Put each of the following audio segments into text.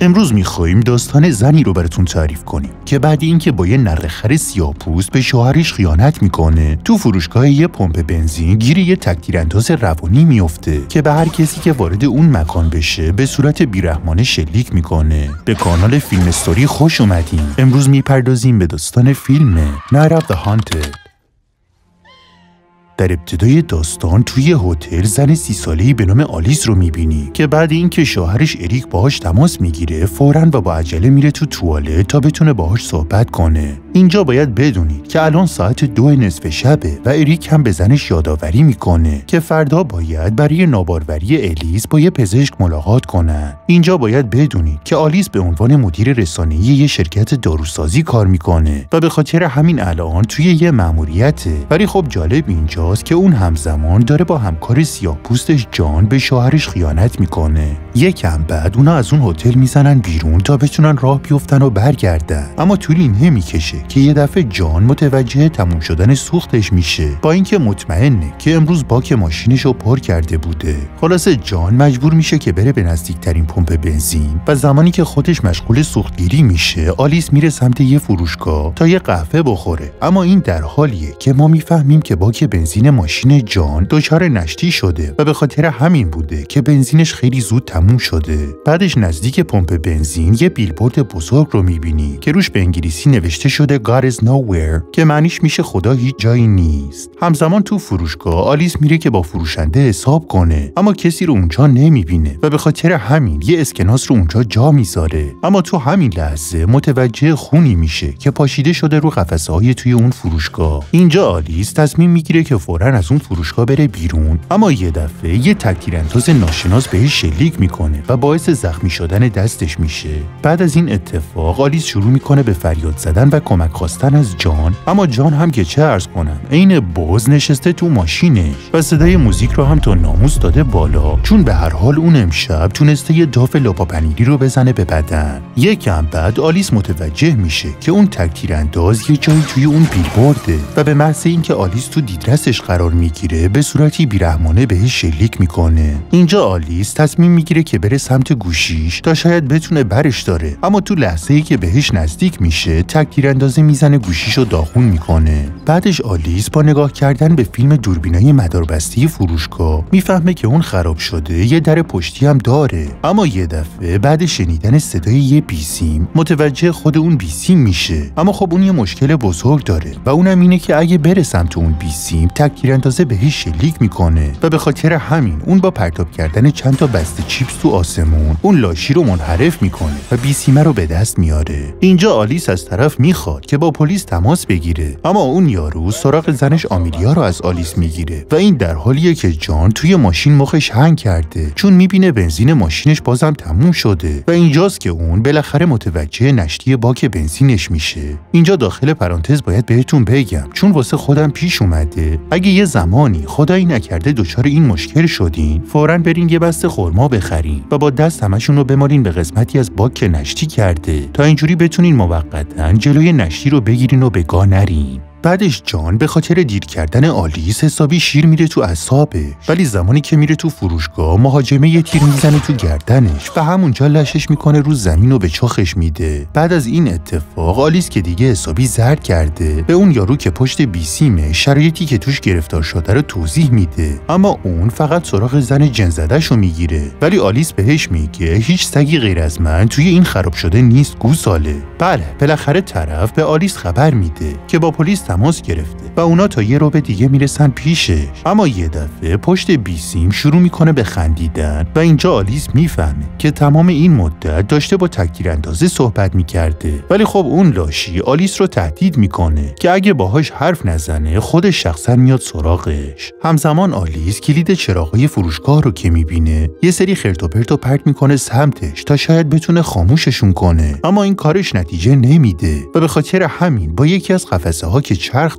امروز می‌خوایم داستان زنی رو براتون تعریف کنیم که بعد اینکه با یه نره‌خر سیاه‌پوست به شوهرش خیانت میکنه، تو فروشگاه یه پمپ بنزین گیر یه تک‌تیرانداز روانی میفته که به هر کسی که وارد اون مکان بشه به صورت بیرحمانه شلیک میکنه. به کانال فیلم استوری خوش اومدین. امروز میپردازیم به داستان فیلم Night of the Haunted. در ابتدای داستان توی هتل زن 30 ساله‌ای به نام آلیس رو میبینی که بعد اینکه شوهرش اریک باهاش تماس میگیره فوراً و با عجله میره تو توالت تا بتونه باهاش صحبت کنه. اینجا باید بدونید که الان ساعت 2 نصف شبه و اریک هم به زنش یادآوری میکنه که فردا باید برای ناباروری الیس با یه پزشک ملاقات کنن. اینجا باید بدونید که آلیس به عنوان مدیر رسانه‌ای یه شرکت داروسازی کار میکنه و به خاطر همین الان توی یه مأموریته. ولی خب جالب اینجاست که اون همزمان داره با همکار سیاه‌پوستش جان به شوهرش خیانت میکنه. یکم بعد اونا از اون هتل میزنن بیرون تا بتونن راه بیفتن و برگردن، اما طولی نمیکشه که یه دفعه جان متوجه تموم شدن سوختش میشه، با اینکه مطمئنه که امروز باک ماشینش رو پر کرده بوده. خلاصه جان مجبور میشه که بره به نزدیکترین پمپ بنزین و زمانی که خودش مشغول سوختگیری میشه آلیس میره سمت یه فروشگاه تا یه قهوه بخوره. اما این در حالیه که ما میفهمیم که باک بنزین ماشین جان دچار نشتی شده و به خاطر همین بوده که بنزینش خیلی زود تموم شده. بعدش نزدیک پمپ بنزین یه بیلبورد بزرگ رو میبینی که روش به انگلیسی نوشته شده God is nowhere که معنیش میشه خدا هیچ جایی نیست. همزمان تو فروشگاه آلیس میره که با فروشنده حساب کنه، اما کسی رو اونجا نمیبینه و به خاطر همین یه اسکناس رو اونجا جا میذاره. اما تو همین لحظه متوجه خونی میشه که پاشیده شده رو قفسه‌های توی اون فروشگاه. اینجا آلیس تصمیم میگیره که فوراً از اون فروشگاه بره بیرون، اما یه دفعه یه تک‌تیرانداز ناشناس بهش شلیک میکنه و باعث زخمی شدن دستش میشه. بعد از این اتفاق آلیس شروع میکنه به فریاد زدن و کمک خواستن از جان، اما جان هم که چه عرض کنم عین بز نشسته تو ماشینش و صدای موزیک رو هم تا ناموس داده بالا، چون به هر حال اون امشب تونسته یه داف لاپاپنیری رو بزنه به بدن. یکم بعد آلیس متوجه میشه که اون تک‌تیرانداز یه جایی توی اون بیلبورده و به محض اینکه آلیس تو دیدرسش قرار میگیره به صورتی بیرحمانه بهش شلیک میکنه. اینجا آلیس تصمیم میگیره که بره سمت گوشیش تا شاید بتونه برش داره، اما تو لحظه‌ای که بهش نزدیک میشه تک‌تیراندازه میزنه گوشیشو داغون میکنه. بعدش آلیس با نگاه کردن به فیلم دوربینای مداربسته فروشگاه میفهمه که اون خراب شده، یه در پشتی هم داره. اما یه دفعه بعد شنیدن صدای یه بیسیم متوجه خود اون بیسیم میشه، اما خب اون یه مشکل بزرگ داره و اونم اینه که اگه بره سمت اون بیسیم تک‌تیراندازه بهش شلیک میکنه و به خاطر همین اون با پرتاب کردن چند تا بسته چیپس تو آسمون اون لاشی رو منحرف میکنه و بیسیمه رو به دست میاره. اینجا آلیس از طرف میخواد که با پلیس تماس بگیره، اما اون یارو سراغ زنش آمیلیا رو از آلیس میگیره و این در حالیه که جان توی ماشین مخش هنگ کرده، چون میبینه بنزین ماشینش بازم تموم شده و اینجاست که اون بالاخره متوجه نشتی باک بنزینش میشه. اینجا داخل پرانتز باید بهتون بگم، چون واسه خودم پیش اومده، اگه یه زمانی خدایی نکرده دچار این مشکل شدین فوراً برین یه بسته خرما بخرین و با دست همشون رو بمالین به قسمتی از باک که نشتی کرده تا اینجوری بتونین موقتاً جلوی نشتی رو بگیرین و به گا نرین. بعدش جان به خاطر دیر کردن آلیس حسابی شیر میره تو اعصابش، ولی زمانی که میره تو فروشگاه مهاجمه یه تیر میزنه تو گردنش و همونجا لشش میکنه رو زمین و به چاخش میده. بعد از این اتفاق آلیس که دیگه حسابی زرد کرده به اون یارو که پشت بیسیمه شرایطی که توش گرفتار شده رو توضیح میده، اما اون فقط سراغ زن جن زده‌شو میگیره. ولی آلیس بهش میگه هیچ سگی غیر از من توی این خراب شده نیست گوساله. بله بالاخره طرف به آلیس خبر میده که با پلیس تماس گرفته و اونا تا یه ربع دیگه میرسن پیشش، اما یه دفعه پشت بیسیم شروع میکنه به خندیدن و اینجا آلیس میفهمه که تمام این مدت داشته با تک‌تیراندازه صحبت میکرده. ولی خب اون لاشی آلیس رو تهدید میکنه که اگه باهاش حرف نزنه خودش شخصا میاد سراغش. همزمان آلیس کلید چراغای فروشگاه رو که میبینه یه سری خرت و پرت و پرت میکنه سمتش تا شاید بتونه خاموششون کنه، اما این کارش نتیجه نمیده و به خاطر همین با یکی از قفسه‌ها که چرخ داره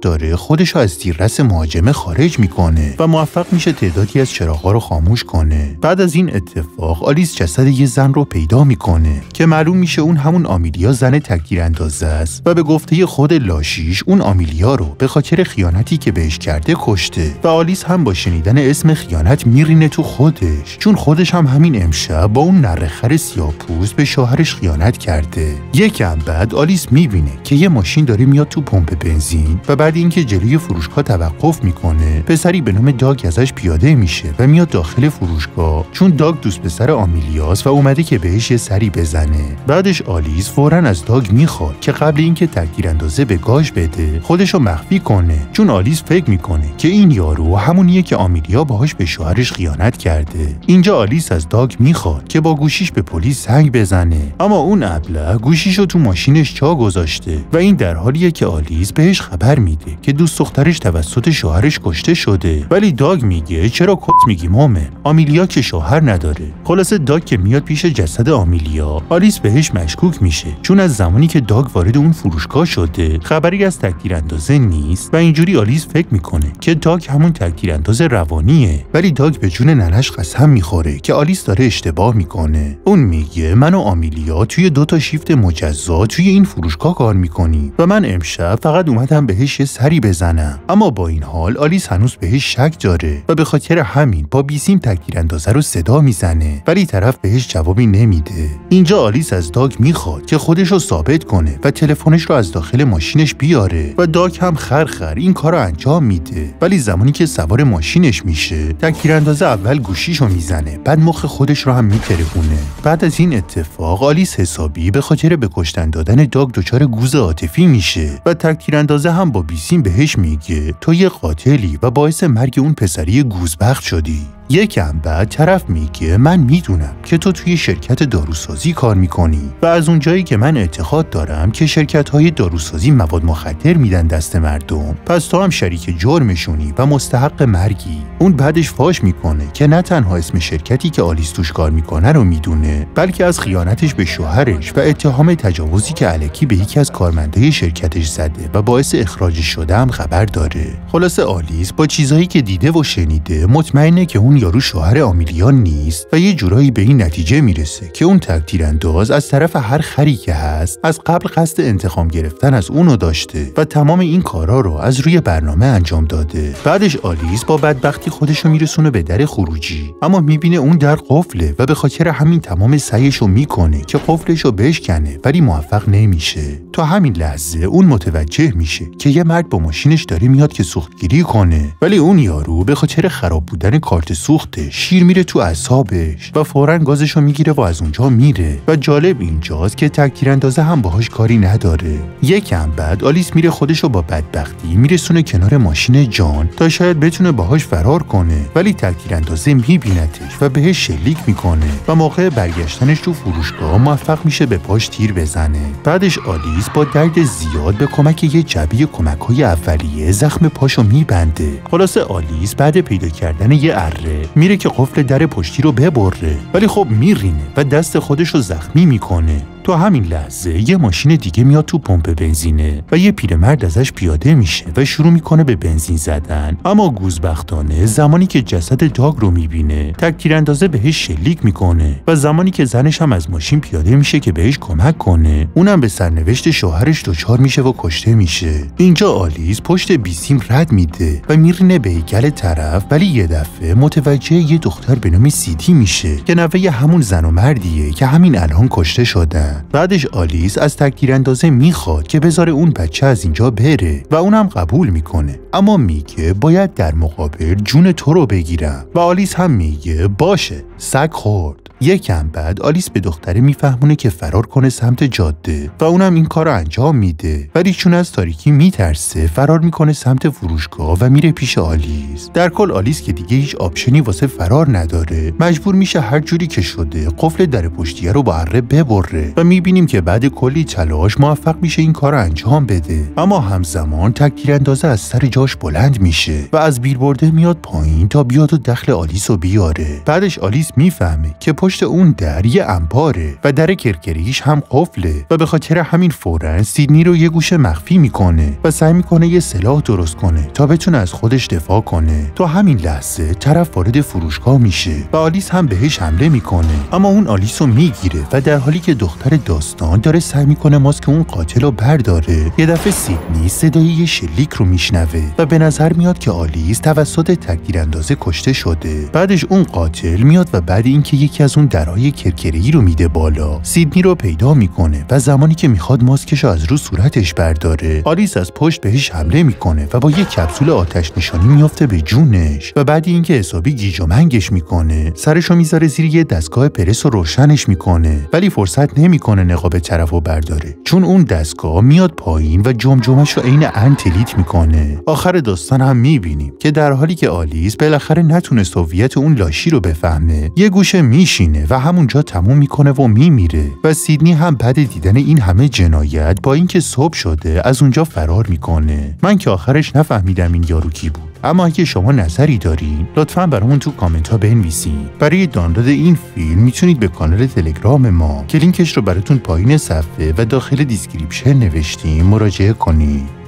خودشو از تیررس مهاجمه خارج میکنه و موفق میشه تعدادی از چراغ‌ها رو خاموش کنه. بعد از این اتفاق آلیس جسد یه زن رو پیدا میکنه که معلوم میشه اون همون آمیلیا زن تک‌تیراندازه است و به گفته خود لاشیش اون آمیلیا رو به خاطر خیانتی که بهش کرده کشته و آلیس هم با شنیدن اسم خیانت میرینه تو خودش، چون خودش هم همین امشب با اون نره‌خر سیاه‌پوست به شوهرش خیانت کرده. یکم بعد آلیس میبینه که یه ماشین داره میاد تو پمپ بنزین و بعد اینکه جلوی فروشگاه توقف میکنه، پسری به نام داگ ازش پیاده میشه و میاد داخل فروشگاه، چون داگ دوست پسر آمیلیاس و اومده که بهش یه سری بزنه. بعدش آلیس فوراً از داگ میخواد که قبل اینکه تک‌تیراندازه به گاش بده خودشو مخفی کنه، چون آلیس فکر میکنه که این یارو همونیه که آمیلیا باهاش به شوهرش خیانت کرده. اینجا آلیس از داگ میخواد که با گوشیش به پلیس زنگ بزنه، اما اون ابله گوشیشو تو ماشینش جا گذاشته و این در حالیه که آلیس بهش خبر میده که دوست دخترش توسط شوهرش کشته شده. ولی داگ میگه چرا کت میگی مومن، آمیلیا که شوهر نداره. خلاصه داگ که میاد پیش جسد آمیلیا، آلیس بهش مشکوک میشه، چون از زمانی که داگ وارد اون فروشگاه شده خبری از تک‌تیراندازه نیست و اینجوری آلیس فکر میکنه که داگ همون تک‌تیرانداز روانیه. ولی داگ به جون ننش قسم میخوره که آلیس داره اشتباه میکنه. اون میگه من و آمیلیا توی 2 تا شیفت مجزا توی این فروشگاه کار میکنیم و من امشب فقط اومدم بهش یه سری بزنم. اما با این حال آلیس هنوز بهش شک داره و به خاطر همین با بیسیم تک‌تیراندازه رو صدا میزنه، ولی طرف بهش جوابی نمیده. اینجا آلیس از داگ میخواد که خودش رو ثابت کنه و تلفنش رو از داخل ماشینش بیاره و داگ هم خرخر این کارو انجام میده. ولی زمانی که سوار ماشینش میشه، تک‌تیراندازه اول گوشیشو میزنه، بعد مخ خودش رو هم میترکونه. بعد از این اتفاق آلیس حسابی به خاطر به کشتن دادن داگ دچار گوز عاطفی میشه و تک‌تیراندازه هم با بیسیم بهش میگه تو یه قاتلی و باعث مرگ اون پسری گوزبخت شدی. یکم بعد طرف میگه من میدونم که تو توی شرکت داروسازی کار میکنی و از اونجایی که من اعتقاد دارم که شرکت‌های داروسازی مواد مخدر میدن دست مردم، پس تو هم شریک جرمشونی و مستحق مرگی. اون بعدش فاش میکنه که نه تنها اسم شرکتی که آلیس توش کار میکنه رو میدونه، بلکه از خیانتش به شوهرش و اتهام تجاوزی که الکی به یکی از کارمندای شرکتش زده و باعث اخراجش شده هم خبر داره. خلاصه آلیس با چیزایی که دیده و شنیده مطمئنه که اون یارو شوهر آمیلیا نیست و یه جورایی به این نتیجه میرسه که اون تک‌تیرانداز از طرف هر خری که هست از قبل قصد انتقام گرفتن از اونو داشته و تمام این کارا رو از روی برنامه انجام داده. بعدش آلیس با بدبختی خودشو میرسونه به در خروجی، اما میبینه اون در قفله و به خاطر همین تمام سعیشو میکنه که قفلشو بشکنه، ولی موفق نمیشه. تا همین لحظه اون متوجه میشه که یه مرد با ماشینش داره میاد که سوختگیری کنه، ولی اون یارو به خاطر خراب بودن کارت سوخته شیر میره تو اعصابش و فوراً گازشو میگیره و از اونجا میره. و جالب اینجاست که تک‌تیراندازه هم باهاش کاری نداره. یکم بعد آلیس میره خودشو با بدبختی میرسونه کنار ماشین جان تا شاید بتونه باهاش فرار کنه، ولی تک‌تیراندازه میبینتش و بهش شلیک میکنه و موقع برگشتنش تو فروشگاه موفق میشه به پاش تیر بزنه. بعدش آلیس با درد زیاد به کمک یه جعبه کمک‌های اولیه زخم پاشو میبنده. خلاصه آلیس بعد پیدا کردن یه اره میره که قفل در پشتی رو ببره، ولی خب میرینه و دست خودش رو زخمی میکنه. تو همین لحظه یه ماشین دیگه میاد تو پمپ بنزینه و یه پیرمرد ازش پیاده میشه و شروع میکنه به بنزین زدن، اما گوزبختانه زمانی که جسد داگ رو میبینه تک‌تیراندازه بهش شلیک میکنه و زمانی که زنش هم از ماشین پیاده میشه که بهش کمک کنه، اونم به سرنوشت شوهرش دچار میشه و کشته میشه. اینجا آلیس پشت بیسیم رد میده و میرینه به هیکل طرف، ولی یه دفعه متوجه یه دختر به نام سیدی میشه که نوه همون زن و مردیه که همین الان کشته شدن. بعدش آلیس از تک‌تیراندازه میخواد که بذاره اون بچه از اینجا بره و اونم قبول میکنه، اما میگه باید در مقابل جون تو رو بگیرم و آلیس هم میگه باشه، سگ خورد. یکم بعد آلیس به دختره میفهمونه که فرار کنه سمت جاده و اونم این کار رو انجام میده، ولی چون از تاریکی میترسه فرار میکنه سمت فروشگاه و میره پیش آلیس. در کل آلیس که دیگه هیچ آپشنی واسه فرار نداره، مجبور میشه هر جوری که شده قفل در پشتیه رو با اره ببره و میبینیم که بعد کلی تلاش موفق میشه این کار رو انجام بده. اما همزمان تک‌تیراندازه از سر جاش بلند میشه و از بیلبورد میاد پایین تا بیاد و دخل آلیس رو بیاره. بعدش آلیس میفهمه که پشت پشت اون در یه انباره و در کرکریش هم قفله و به خاطر همین فوراً سیدنی رو یه گوشه مخفی میکنه و سعی میکنه یه سلاح درست کنه تا بتونه از خودش دفاع کنه. تا همین لحظه طرف وارد فروشگاه میشه و آلیس هم بهش حمله میکنه، اما اون آلیس رو میگیره و در حالی که دختر داستان داره سعی میکنه ماسک اون قاتل رو برداره، یه دفعه سیدنی صدای یه شلیک رو میشنوه و به نظر میاد که آلیس توسط تک‌تیراندازه کشته شده. بعدش اون قاتل میاد و بعد اینکه یکی از اون درهای کرکره‌ای رو میده بالا، سیدنی رو پیدا میکنه و زمانی که میخواد ماسکش رو از رو صورتش برداره، آلیس از پشت بهش حمله میکنه و با یک کپسول آتش نشانی میافته به جونش و بعد اینکه حسابی گیج و منگش میکنه، سرشو میذاره زیر یه دستگاه پرس و روشنش میکنه، ولی فرصت نمیکنه نقاب طرفو برداره چون اون دستگاه میاد پایین و جمجمه‌شو عین انتلیت میکنه. آخر داستان هم میبینیم که در حالی که آلیس بالاخره نتونست هویت اون لاشی رو بفهمه، یه گوشه میشینه و همونجا تموم میکنه و میمیره و سیدنی هم بعد دیدن این همه جنایت با اینکه صبح شده از اونجا فرار میکنه. من که آخرش نفهمیدم این یارو کی بود، اما اگه شما نظری دارین لطفاً برامون تو کامنت ها بنویسین. برای دانلود این فیلم میتونید به کانال تلگرام ما که لینکش رو براتون پایین صفحه و داخل دیسکریپشن نوشتیم مراجعه کنید.